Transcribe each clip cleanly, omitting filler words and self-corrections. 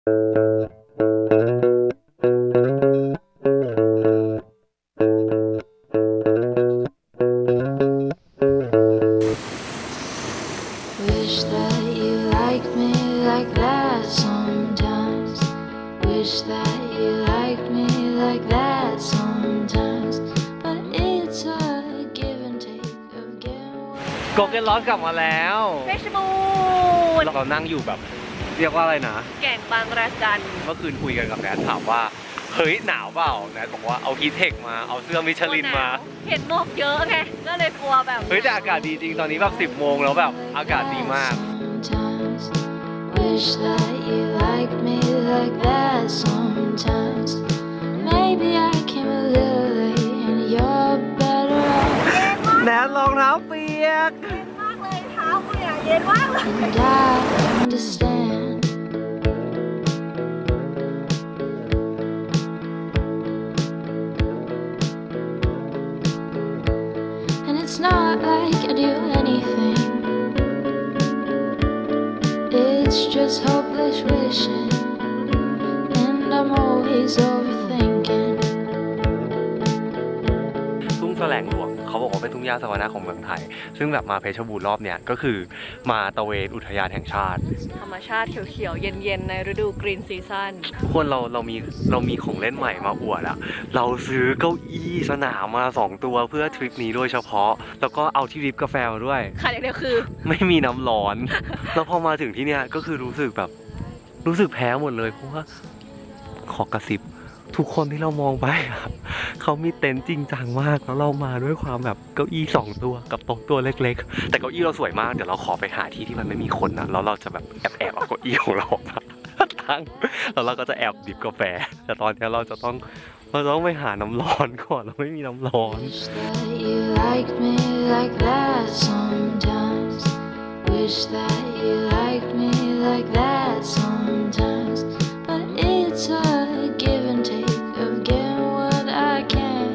Wish that you liked me like that sometimes. Wish that you liked me like that sometimes. But it's a give and take of getting โกเกนลอสกลับมาแล้วเพชรบูรณ์เรานั่งอยู่แบบเรียกว่าอะไรนะแก่งบางระจันเมื่อคืนคุยกันกับแนทถามว่าเฮ้ยหนาวเปล่าแนทบอกว่าเอาฮีทเทคมาเอาเสื้อมิชลินมาเห็นหมอกเยอะไงก็เลยกลัวแบบเฮ้ยแต่อากาศดีจริงตอนนี้แบบ10 โมงแล้วแบบอากาศดีมาก Wish that you liked me like that sometimes. Maybe I came a little late and you're better off. แนทรองเท้าเปียกเย็นมากเลยเท้ากูเนี่ยเย็นมากเลย And I understand. And it's not like I do anything. It's just hopeless wishing. And I'm always overthinking. ทุ่งแสลงหลวงเขาบอกว่าเป็นทุ่งหญ้าสวรรค์ของเมืองไทยซึ่งแบบมาเพชรบูรณ์รอบเนี้ยก็คือมาตะเวนอุทยานแห่งชาติธรรมชาติเขียวๆเย็นๆในฤดูกรีนซีซั่นทุกคนเรามีของเล่นใหม่มาอวดอะเราซื้อเก้าอี้สนามมา2 ตัวเพื่อทริปนี้โดยเฉพาะแล้วก็เอาที่ดริปกาแฟมาด้วยค่ะอย่างเดียวคือไม่มีน้ำร้อนแล้วพอมาถึงที่เนี้ยก็คือรู้สึกแพ้หมดเลยเพราะว่าขอกระซิบทุกคนที่เรามองไปเขามีเต็นท์จริงจังมากแล้วเรามาด้วยความแบบเก้าอี้2 ตัวกับโต๊ะตัวเล็กๆแต่เก้าอี้เราสวยมากเดี๋ยวเราขอไปหาที่มันไม่มีคนนะแล้วเราจะแบบแอบเอาเก้าอี้ของเรามาตั้งแล้วเราก็จะแอบดิบกาแฟแต่ตอนนี้เราต้องไปหาน้ำร้อนก่อนเราไม่มีน้ำร้อน Wish that you liked me like that sometimes. Wish that you liked me like that sometimes. But it's a give and take of getting what I can.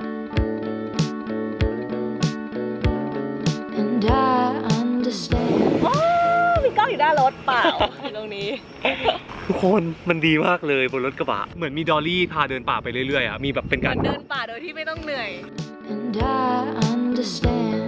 And I understand. โอ้มีกล้องอยู่หน้ารถเปล่าตรงนี้ทุกคนมันดีมากเลยบนรถกระบะเหมือนมีดอลลี่พาเดินป่าไปเรื่อยๆอ่ะมีแบบเป็นการเดินป่าโดยที่ไม่ต้องเหนื่อย And I understand.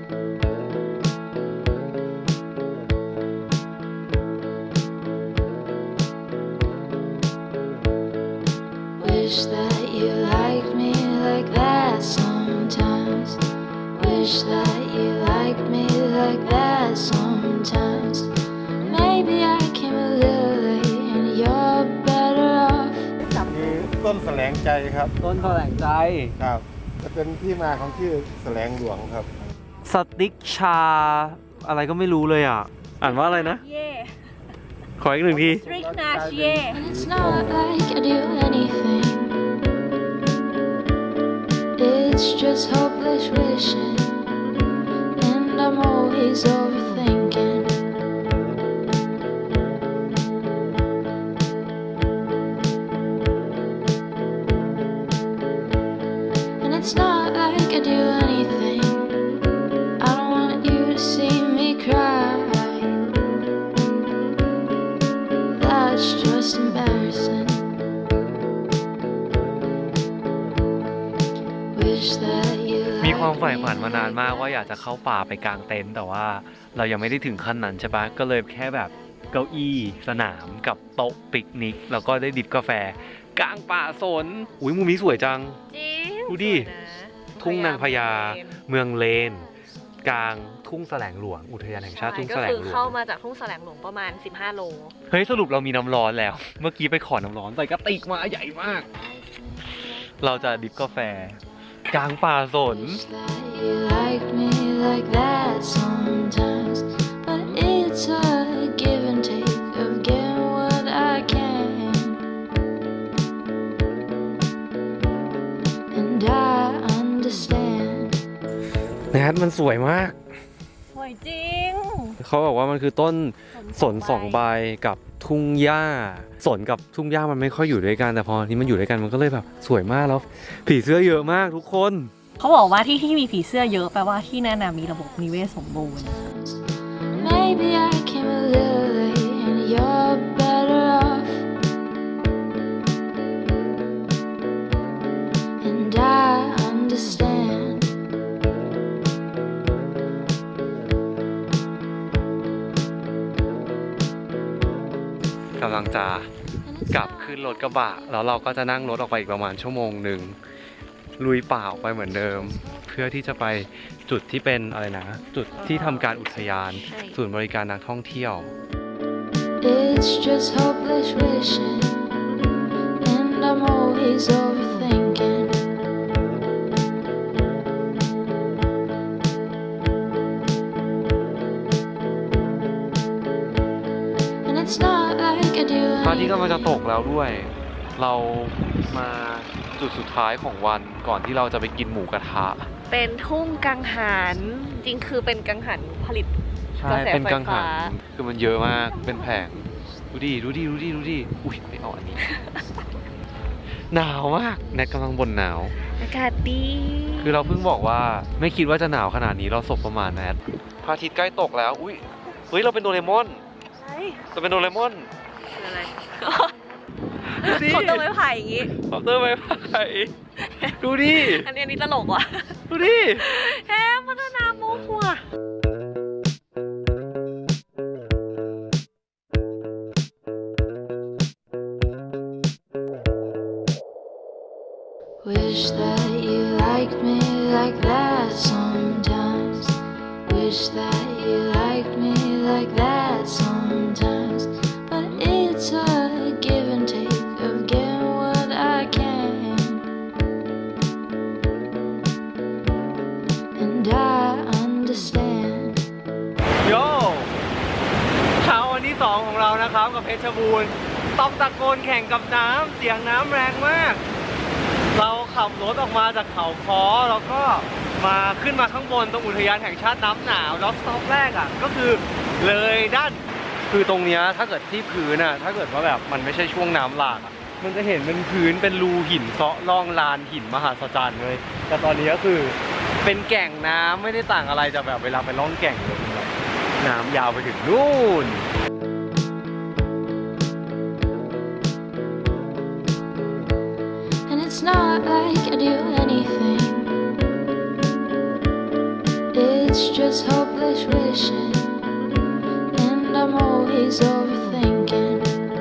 Wish that you liked me like that sometimes. Wish that you liked me like that sometimes. Maybe I came a little late and you're better off. คือต้นแสลงใจครับต้นแสลงใจครับจะเป็นที่มาของชื่อแสลงหลวงครับสติ๊กชาอะไรก็ไม่รู้เลยอ่ะอ่านว่าอะไรนะขออีก1 ทีสตริกนาเช่ And it's not like I do anything. It's just hopeless wishing. And I'm always overthinking. And it's not like I do anything. I don't want you to see me cry. That's just embarrassing. Wish that you มีความใฝ่ฝันมานานมากว่าอยากจะเข้าป่าไปกางเต็นท์แต่ว่าเรายังไม่ได้ถึงขั้นนั้นใช่ปะก็เลยแค่แบบเก้าอี้สนามกับโต๊ะปิกนิกแล้วก็ได้ดิบกาแฟกลางป่าสนอุ้ยมุมนี้สวยจังจริงดูดิทุ่งนางพญาเมืองเลนกลางทุ่งแสลงหลวงอุทยานแห่งชาติทุ่งแสลงหลวงก็คือเข้ามาจากทุ่งแสลงหลวงประมาณ15 โลเฮ้ยสรุปเรามีน้ำร้อนแล้วเมื่อกี้ไปขอน้ำร้อนใส่กระติกมาใหญ่มากเราจะดิบกาแฟกลางป่าสน Wish that you liked me like that sometimes. But it's a give and take of getting what I can. And I understand. แนทมันสวยมากสวยจริงเขาบอกว่ามันคือต้นสน2 ใบกับทุ่งหญ้าสนกับทุ่งหญ้ามันไม่ค่อยอยู่ด้วยกันแต่พอที่มันอยู่ด้วยกันมันก็เลยแบบสวยมากแล้วผีเสื้อเยอะมากทุกคนเขาบอกว่าที่มีผีเสื้อเยอะแปลว่าที่นั่นมีระบบนิเวศสมบูรณ์ Maybe I came a little late and you're better off. กำลังจะกลับขึ้นรถกระบะแล้วเราก็จะนั่งรถออกไปอีกประมาณชั่วโมงหนึ่งลุยป่าออกไปเหมือนเดิม เพื่อที่จะไปจุดที่เป็นอะไรนะจุดที่ทำการอุทยานศูนย์บริการนักท่องเที่ยว It's just hopeless wishing, and I'm always overthinking. And it's not like I do พระอาทิตย์กำลังจะต anything. กแล้วด้วย เรามาจุดสุดท้ายของวันก่อนที่เราจะไปกินหมูกระทะเป็นทุ่งกังหัน จริงคือเป็นกังหันผลิตใช่กระแสเป็นไฟกังหัฟ้านคือมันเยอะมากเป็นแผงดูดิอุ้ยไม่เอาอันนี้ หนาวมากแนทกำลังบ่นหนาวอากาศดีคือเราเพิ่งบอกว่าไม่คิดว่าจะหนาวขนาดนี้เราสบประมาณแนทพระอาทิตย์ใกล้ตกแล้วอุ้ยเฮ้ยเราเป็นโดเรมอนเราเป็นโดเรมอนคืออะไรดูดิเขาต้องไม้ไผ่อย่างงี้เคาน์เตอร์ไม้ไผ่ดูดิอันนี้ตลกว่ะดูดิแฮมพัฒนามุกว่ะ Wish that you liked me like that sometimes. Wish that you liked me like that sometimes. But it's a give and take of getting what I can. And I understand. โย่เช้าวันที่2ของเรานะครับกับเพชรบูรณ์ต้องตะโกนแข่งกับน้ำเสียงน้ำแรงมาก เราขับรถออกมาจากเขาค้อแล้วก็มาขึ้นมาข้างบนตรงอุทยานแห่งชาติน้ำหนาวแล้วสต็อปแรกอ่ะก็คือเลยด้านคือตรงเนี้ยถ้าเกิดที่พื้นอ่ะถ้าเกิดว่าแบบมันไม่ใช่ช่วงน้ำหลากอ่ะมันจะเห็นเป็นพื้นเป็นรูหินเซาะล่องลานหินมหาศาลเลยแต่ตอนนี้ก็คือเป็นแก่งน้ำไม่ได้ต่างอะไรจากแบบเวลาไปล่องแก่งเลยน้ำยาวไปถึงนู่น And it's not like I do anything. It's just hopeless wishing, and I'm always overthinking.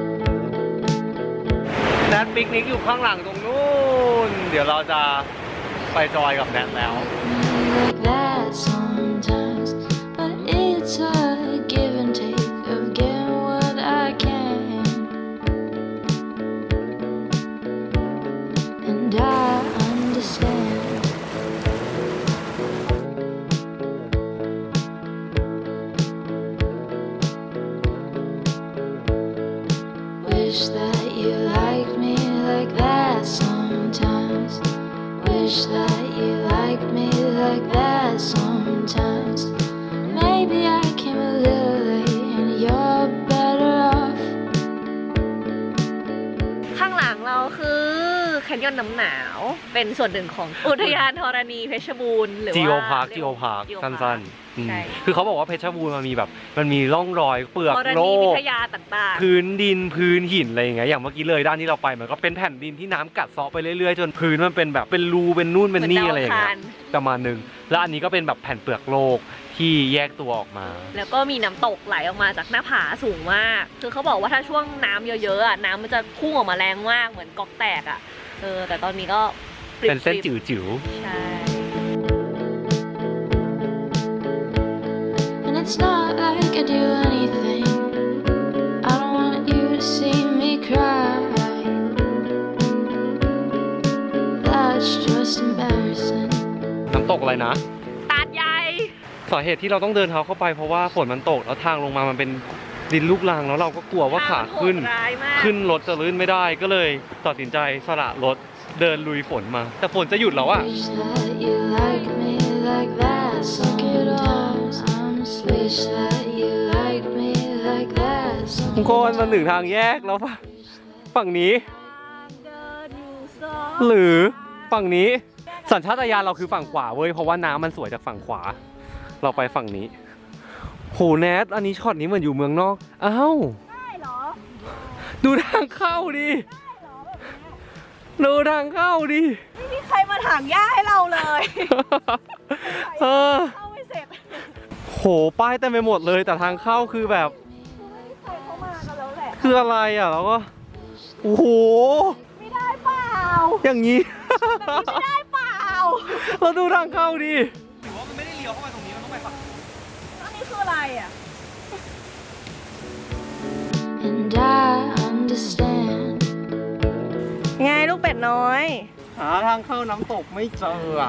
แนทปิกนิกอยู่ข้างหลังตรงนู้นเดี๋ยวเราจะไปจอยกับแนทแล้ว Like that sometimes, but it's a give and take of getting what I can. And I understand. Wish that you liked me like that sometimes. Wish that you liked me like that sometimes. Maybe I came a little late and you're better off. ข้างหลังเราคือแคนยอนน้ำหนาวเป็นส่วนหนึ่งของอุทยานธรณีเพชรบูรณ์หรือว่าจีโอพาร์คสั้นๆใช่คือเขาบอกว่าเพชรบูรณ์มันมีร่องรอยเปลือกธรโลณีวิกทยาต่างพื้นดินพื้นหินอะไรอย่างเงี้ยอย่างเมื่อกี้เลยด้านที่เราไปมันก็เป็นแผ่นดินที่น้ำกัดเซาะไปเรื่อยๆจนพื้นมันเป็นแบบเป็นรูเป็นนู่นๆเป็นนี่อะไรอย่างหมืเงี้ดยวประมาณนึงแล้วอันนี้ก็เป็นแบบแผ่นเปลือกโลกที่แยกตัวออกมาแล้วก็มีน้ำตกไหลออกมาจากหน้าผาสูงมาก คือเขาบอกว่าถ้าช่วงน้ำเยอะๆอ่ะน้ำมันจะพุ่งออกมาแรงมากเหมือนก๊อกแตกอ่ะแต่ตอนนี้ก็ปริบๆเป็นเส้นจิ๋วใช่ And it's not like I do anything. I don't want you to see me cry. That's just embarrassing. ๆน้ำตกอะไรนะตาดใหญ่สาเหตุที่เราต้องเดินเท้าเข้าไปเพราะว่าฝนมันตกแล้วทางลงมามันเป็นดินลูกรังแล้วเราก็กลัวว่าขาขึ้นทงมัโหดร้ายมากขึ้นรถจะลื่นไม่ได้ก็เลยตัดสินใจสละรถเดินลุยฝนมา แต่ฝนจะหยุดแล้วอะ Wish that you liked me like that sometimes. Wish that you liked me like that ทุกคน sometimes. มาถึงทางแยกแล้วฝั่งนี้เดินอยู่ซอหรือฝั่งนี้สัญชาตญาณเราคือฝั่งขวาเว้ยเพราะว่าน้ำมันสวยจากฝั่งขวา เราไปฝั่งนี้โหแนทอันนี้ช็อตนี้เหมือนอยู่เมืองนอกอ้าวได้เหรอดูทางเข้าดิดูทางเข้าดิไม่มีใครมาถางหญ้าให้เราเลยเออเข้าไม่เสร็จโหป้ายเต็มไปหมดเลยแต่ทางเข้าคือแบบใครเข้ามากันแล้วแหละคืออะไรอ่ะแล้วก็โอ้โหไม่ได้เปล่าอย่างนี้ไม่ได้เปล่าเราดูทางเข้าดิหรือว่ามันไม่ได้เลี้ยวเข้ามาตรงนี้มันต้องไปฝั่งอันนี้คืออะไรอ่ะ And I understand. ไงลูกเป็ดน้อยหาทางเข้าน้ำตกไม่เจออ่ะ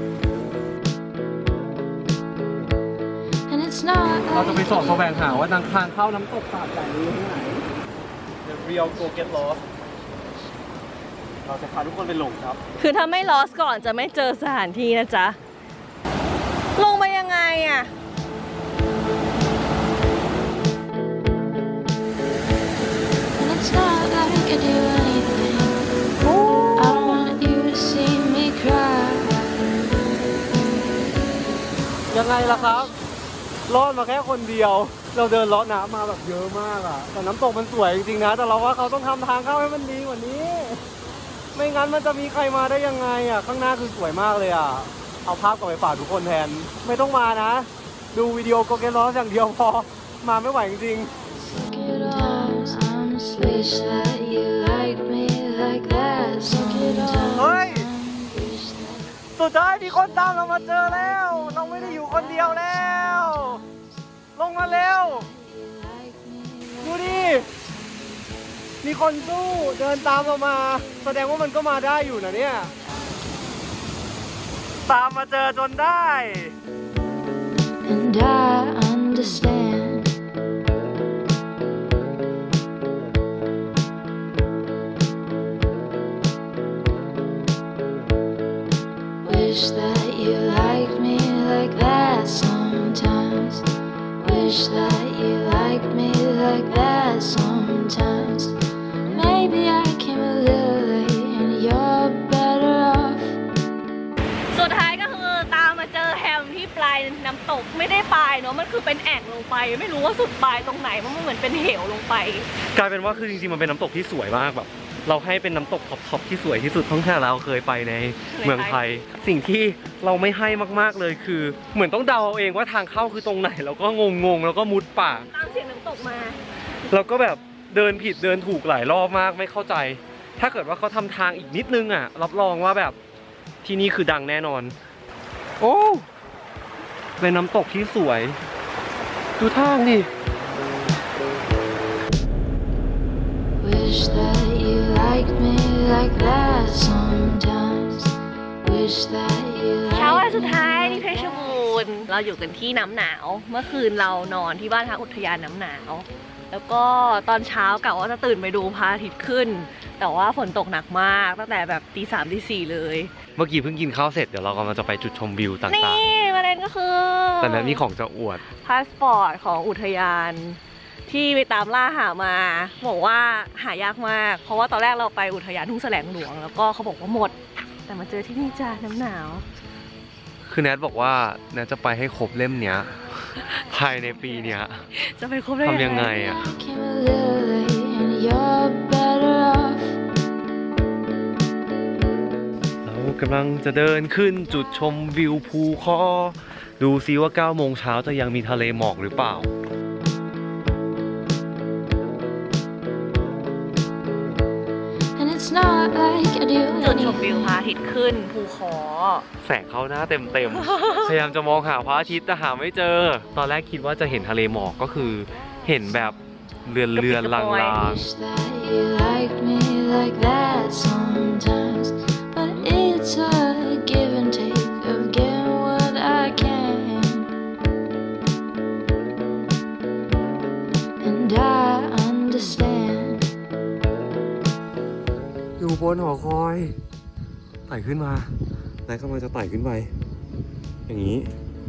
And it's not เราจะไป like สอบแสวงหาว่าทางเข้าน้ำตกสาดใหญ่นี้ที่ไหน The Real Go Get Lost เราจะพาทุกคนไปหลงครับคือถ้าไม่ลอสก่อนจะไม่เจอสถานที่นะจ๊ะ ลงไปยังไงอ่ะ And it's not like I do anything. I don't want you to see me cry. ยังไงล่ะครับ รอดมาแค่คนเดียว เราเดินเลาะน้ำมาแบบเยอะมากอ่ะ แต่น้ำตกมันสวยจริงๆนะ แต่เราว่าเขาต้องทำทางเข้าให้มันดีกว่านี้ ไม่งั้นมันจะมีใครมาได้ยังไงอ่ะ ข้างหน้าคือสวยมากเลยอ่ะ เอาภาพกลับไปฝากทุกคนแทน ไม่ต้องมานะ ดูวิดีโอโกเกลอสอย่างเดียวพอ มาไม่ไหวจริง Suck it all. I just wish that you liked me like that. Suck it all. เฮ้ย Wish that สุดท้ายมีคนตามเรามาเจอแล้ว เราไม่ได้อยู่คนเดียวแล้ว ลงมาเร็ว you liked me. ดูดิ มีคนสู้เดินตามเรามา แสดงว่ามันก็มาได้อยู่นะเนี่ย ตามมาเจอจนได้ And I understand. Wish that you liked me like that sometimes. Wish that you liked me like that sometimes. Maybe I came a little late and you're better off. สุดท้ายก็คือตามมาเจอแฮมที่ปลายน้ำตกไม่ได้ปลายเนาะ มันคือเป็นแอ่งลงไป ไม่รู้ว่าสุดปลายตรงไหน มันเหมือนเป็นเหวลงไปกลายเป็นว่าคือจริงๆมันเป็นน้ำตกที่สวยมากแบบเราให้เป็นน้ำตกท็อปที่สวยที่สุดทั้งที่เราเคยไปในเมืองไทย สิ่งที่เราไม่ให้มากๆเลยคือ เหมือนต้องเดาเอาเองว่าทางเข้าคือตรงไหนแล้วก็งงๆแล้วก็มุดป่าตามเสียงน้ำตกมาแล้วก็แบบเดินผิดเดินถูกหลายรอบมากไม่เข้าใจ ถ้าเกิดว่าเขาทำทางอีกนิดนึงอ่ะรับรองว่าแบบที่นี่คือดังแน่นอน โอ้เป็นน้ำตกที่สวย ดูทางดิ Wish that you liked me like that sometimes. Wish that you เช้าวัน liked สุด me ท้ายที่ like เพชรบูรณ์เราอยู่กันที่น้ำหนาว เมื่อคืนเรานอนที่บ้านพักอุทยานน้ำหนาว แล้วก็ตอนเช้ากะว่าจะตื่นไปดูพระอาทิตย์ขึ้น แต่ว่าฝนตกหนักมากตั้งแต่แบบตี 3 ตี 4เลยเมื่อกี้เพิ่งกินข้าวเสร็จเดี๋ยวเรากำลังจะไปจุดชมวิวต่างนี่ประเด็นก็คือๆ แต่นั้นมีของจะอวดพาสปอร์ตของอุทยานที่ไปตามล่าหามาบอกว่าหายากมาก เพราะว่าตอนแรกเราไปอุทยานทุ่งแสลงหลวงแล้วก็เขาบอกว่าหมด แต่มาเจอที่นี่จ้าน้ำหนาวคือแนทบอกว่าแนทจะไปให้ครบเล่มเนี้ย ภายในปีเนี้ยจะไปครบได้ทำยังไงอ่ะ I came a little late and you're better off. เรากำลังจะเดินขึ้นจุดชมวิวภูคอดูซิว่า9 โมงเช้าจะยังมีทะเลหมอกหรือเปล่า And it's not like I do จุดชมวิว anything. พระอาทิตย์ขึ้นภูคอแสงเข้าหน้าเต็มๆ พยายามจะมองหาพระอาทิตย์แต่หาไม่เจอ ตอนแรกคิดว่าจะเห็นทะเลหมอกก็คือเห็นแบบเรือนๆลาง Wish that you liked me like that sometimes. But it's a give and take of getting what I can. And I understand. ๆอยู่บนหอคอยไต่ขึ้นมาไหนกำลังจะไต่ขึ้นไป อย่างนี้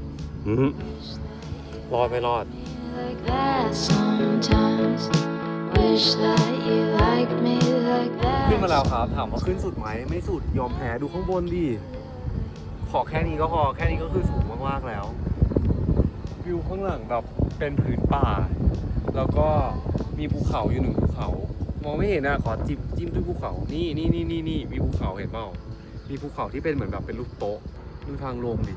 รอดไม่รอด Like that sometimes. Wish that you liked me like that. ขึ้นมาแล้วครับ ถามว่าขึ้นสุดไหมไม่สุดยอมแพ้ดูข้างบนดิขอแค่นี้ก็พอแค่นี้ก็คือสูงมากๆแล้ววิวข้างหลังแบบเป็นผืนป่า แล้วก็มีภูเขาอยู่1 ภูเขา มองไม่เห็นอ่ะขอจิ้มด้วยภูเขานี่มีภูเขาเห็นเปล่ามีภูเขาที่เป็นเหมือนแบบเป็นรูปโต๊ะดูทางลงดิ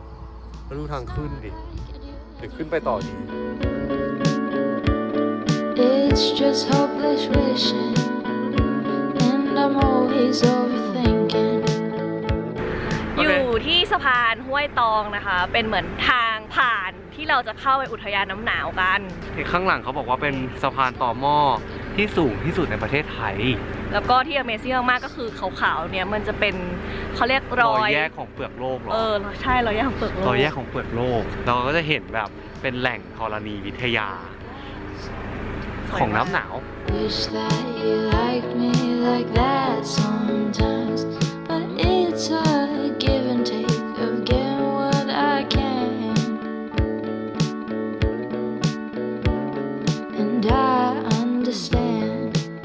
แล้วดูทางขึ้นดิเดี๋ยวขึ้นไปต่อดี It's just hopeless wishing, and I'm always overthinking. อยู่ที่สะพานห้วยตองนะคะ เป็นเหมือนทางผ่านที่เราจะเข้าไปอุทยานน้ำหนาวกันข้างหลังเขาบอกว่าเป็นสะพานต่อหม้อที่สูงที่สุดในประเทศไทยแล้วก็ที่ Amazing มากๆก็คือขาวๆเนี่ยมันจะเป็นเขาเรียกรอยแยกของเปลือกโลกหรอใช่รอยแยกของเปลือกโลกรอยแยกของเปลือกโลกเราก็จะเห็นแบบเป็นแหล่งธรณีวิทยาของน้ำหนาว Wish that you liked me like that sometimes, but it's a give and take of getting what I can, and I understand.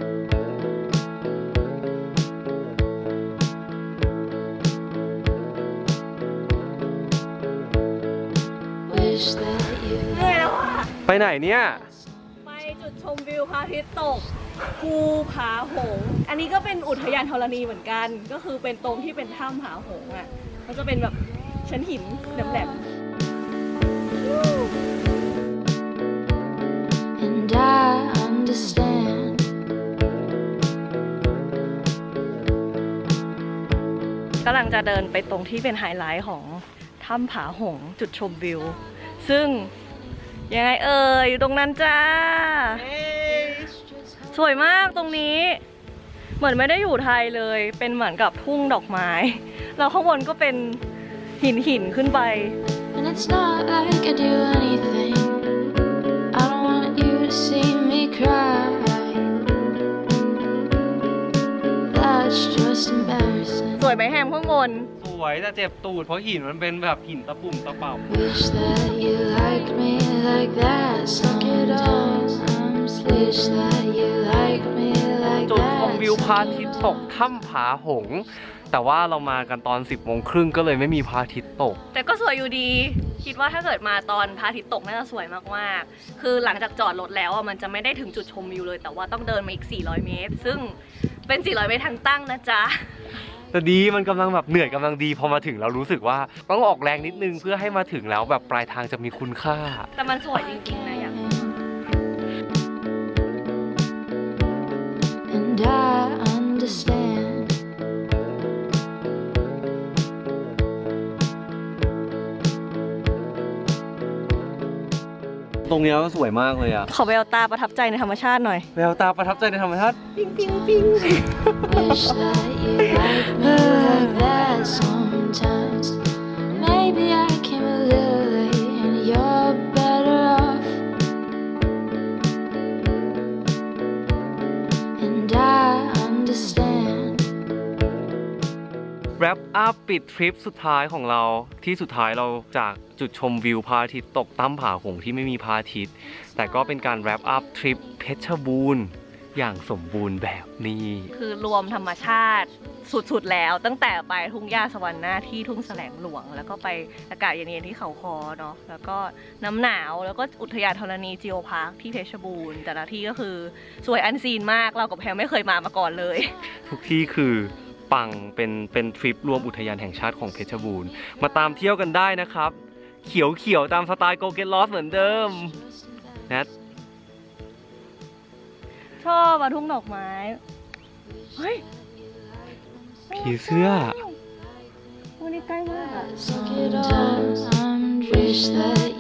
Wish that you ไปไหนเนี่ยไปจุดชมวิวพระอาทิตย์ตกภูผาหงส์อันนี้ก็เป็นอุทยานธรณีเหมือนกันก็คือเป็นตรงที่เป็นถ้ำผาหงส์อ่ะมันจะเป็นแบบชั้นหินแหลมๆ And I understand. กำลังจะเดินไปตรงที่เป็นไฮไลท์ของถ้ำผาหงส์จุดชมวิวซึ่งยังไงอยู่ตรงนั้นจ้าสวยมากตรงนี้เหมือนไม่ได้อยู่ไทยเลยเป็นเหมือนกับทุ่งดอกไม้แล้วข้างบนก็เป็นหินขึ้นไป And it's not like I do anything. I don't want you to see me cry. That's just embarrassing. สวยไหมแฮมข้างบนสวยแต่เจ็บตูดเพราะหินมันเป็นแบบหินตะปุ่มตะป่ำ Wish that you liked me like that sometimes. Wish that you liked me like จุดช that. มวิวพระอาทิตย์ตกถ้ำผาหงส์แต่ว่าเรามากันตอน 10:30 น.ก็เลยไม่มีพระอาทิตย์ตกแต่ก็สวยอยู่ดีคิดว่าถ้าเกิดมาตอนพระอาทิตย์ตกน่าจะสวยมากๆคือหลังจากจอดรถแล้วมันจะไม่ได้ถึงจุดชมวิวเลยแต่ว่าต้องเดินมาอีก400 เมตรซึ่งเป็น400 เมตรทางตั้งนะจ๊ะแต่ดีมันกำลังแบบเหนื่อยกำลังดีพอมาถึงเรารู้สึกว่าต้องออกแรงนิดนึงเพื่อให้มาถึงแล้วแบบปลายทางจะมีคุณค่าแต่มันสวยจริงๆนะอย่าง And I understand. ตรงนี้ก็สวยมากเลยอะขอแววตาประทับใจในธรรมชาติหน่อยแววตาประทับใจในธรรมชาติปิ๊งปิ๊งปิ๊ง Wish that you liked me like that sometimes. Maybe I came a little late and you're better off. And I understand. wrap up ปิดทริปสุดท้ายของเราที่สุดท้ายเราจากจุดชมวิวพระอาทิตย์ตกถ้ำผาหงส์ที่ไม่มีพระอาทิตย์แต่ก็เป็นการ wrap up ทริปเพชรบูรณ์อย่างสมบูรณ์แบบนี้คือรวมธรรมชาติสุดๆแล้วตั้งแต่ไปทุ่งหญ้าสวรรค์หน้าที่ทุ่งแสลงหลวงแล้วก็ไปอากาศเย็นๆที่เขาคอเนาะแล้วก็น้ำหนาวแล้วก็อุทยานธรณีจิโอพาร์คที่เพชรบูรณ์แต่ละที่ก็คือสวยอันซีนมากเรากับแพรไม่เคยมาก่อนเลยทุกที่คือปังเป็นทริปรวมอุทยานแห่งชาติของเพชรบูรณ์มาตามเที่ยวกันได้นะครับเขียวๆตามสไตล์ Go Get Lost เหมือนเดิมนะชอบมาทุ่งดอกไม้เฮ้ยผีเสื้อวันนี้ใกล้มากอะ